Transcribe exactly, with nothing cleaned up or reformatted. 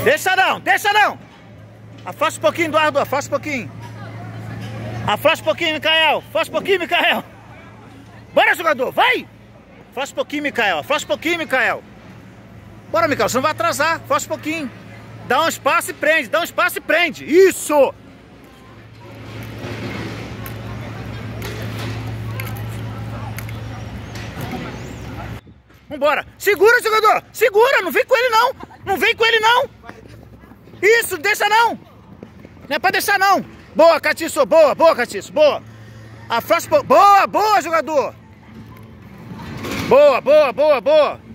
Deixa não, deixa não. Afasta um pouquinho, Eduardo, afasta um pouquinho. Afasta um pouquinho, Micael. Afasta um pouquinho, Micael. Bora, jogador, vai. Afasta um pouquinho, Micael. Afasta um pouquinho, Micael. Bora, Micael, você não vai atrasar. Afasta um pouquinho. Dá um espaço e prende, dá um espaço e prende. Isso. Vambora. Segura, jogador. Segura, não vem com ele não. Não vem com ele não. Isso, deixa não. Não é pra deixar não. Boa, Catiço, boa, boa, Catiço, boa. Afasta, boa, boa, jogador. Boa, boa, boa, boa.